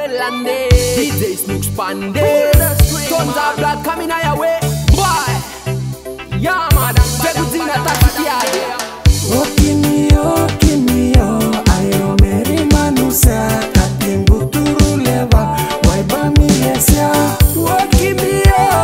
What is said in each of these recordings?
Lande. DJ Snook Spande. Tornjah blood coming our way. Boy. Yeah man. Fergu Tasik Daddy. Oh Kimi ayo meri manusia kating buturu leva wai bamilesia. Oh Kimi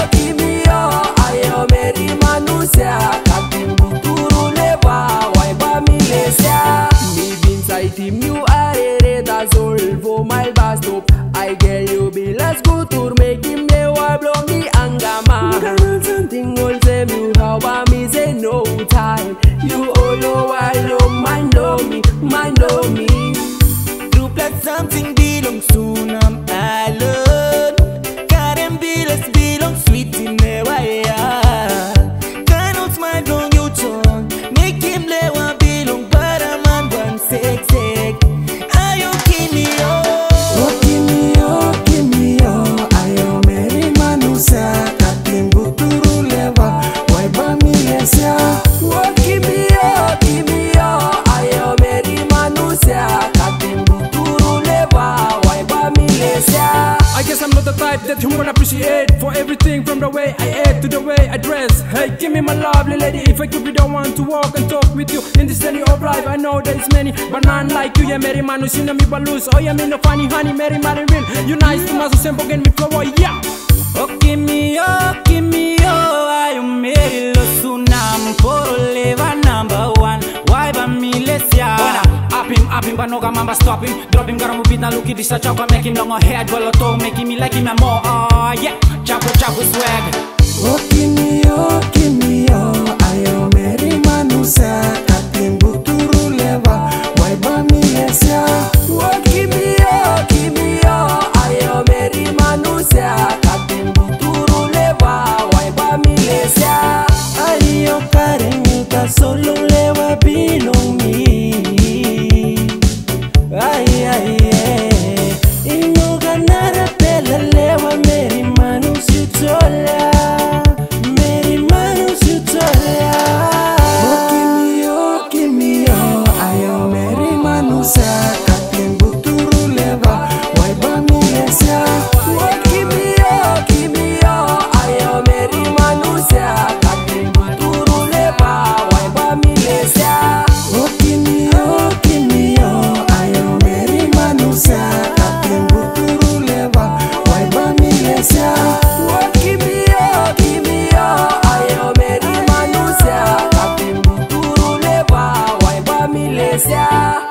ayo meri manusia kating buturu leva wai bamilesia. Me bin inside him you are da solvo my bastop. I get you be let's go tour make him the why blow me angama. Something will save you how about me say no time. You all know I know mind know me. Group like something belongs to them alone. Karen Bills belong sweet in the way. Cannot smile on your tongue. Make him lay one belong but a man one sex. Ayo Kimi Oh Kimi ayo meri manusia kating buturu leva wai bamilesia. Oh Kimi ayo meri manusia kating buturu leva wai bamilesia. I guess I'm not the type that you won't appreciate for everything from the way I act to the way I dress. Hey, give me my lovely lady. If I could be the one to walk and talk with you in this journey of life, I know there's many, but none like you. Yeah, Mary Manus, you know me balloons. Oh, yeah, me no funny honey, Mary real. You nice to my simple again me flow, yeah. Oh Kimi ayo meri lo sunam poro leva number one. Why bamilesia? Up him, but no mamba stop him. Drop him, gotta move it now. Look at this, a chopper, make him long a head, boloto, making me like him and more. Oh yeah, chapo swag. Oh Kimi ayo meri manusia kating buturu leva wai bamilesia. Oh Kimi ayo meri manusia kating buturu leva wai bamilesia. Ayo Karen yuta solo leva belong me. Ay ino ganara pela lewa meri manusia tola. Oh Kimi ayo meri manusia kating buturu leva wai bamilesia. Oh Kimi ayo meri manusia kating buturu leva wai bamilesia. Oh Kimi ayo meri manusia kating buturu leva wai bamilesia. Oh Kimi ayo meri manusia kating buturu leva wai bamilesia.